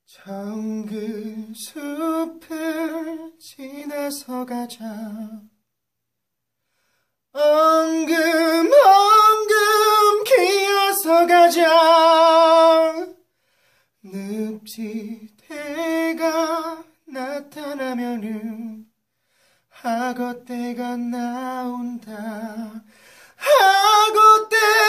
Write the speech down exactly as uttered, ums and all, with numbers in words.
정글 숲을 지나서 가자. 엉금 엉금 기어서 가자. 늪지대가 나타나면은 악어떼가 나온다. 악어떼